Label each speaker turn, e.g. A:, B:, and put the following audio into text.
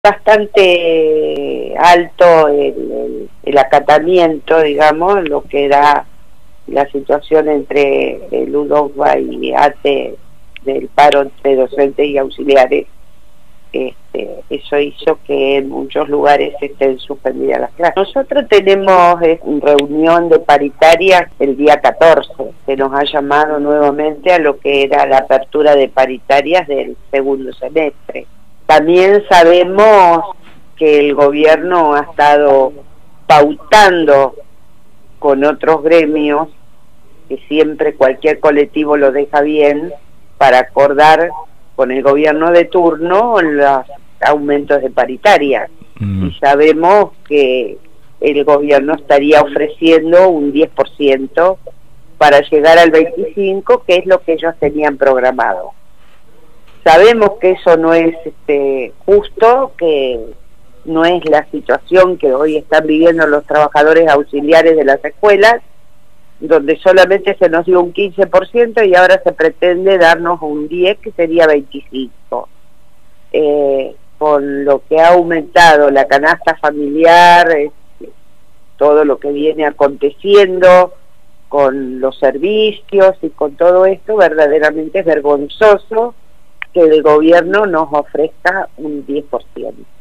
A: bastante alto el acatamiento, digamos, lo que da la situación entre el UDOSBA y ATE del paro entre docentes y auxiliares. Eso hizo que en muchos lugares estén suspendidas las clases. Nosotros tenemos reunión de paritarias el día 14, que nos ha llamado nuevamente a lo que era la apertura de paritarias del segundo semestre. También sabemos que el gobierno ha estado pautando con otros gremios, que siempre cualquier colectivo lo deja bien, para acordar con el gobierno de turno los aumentos de paritaria. Y sabemos que el gobierno estaría ofreciendo un 10% para llegar al 25%, que es lo que ellos tenían programado. Sabemos que eso no es justo, que no es la situación que hoy están viviendo los trabajadores auxiliares de las escuelas, donde solamente se nos dio un 15% y ahora se pretende darnos un 10%, que sería 25%. Con lo que ha aumentado la canasta familiar, todo lo que viene aconteciendo con los servicios y con todo esto, verdaderamente es vergonzoso que el gobierno nos ofrezca un 10%.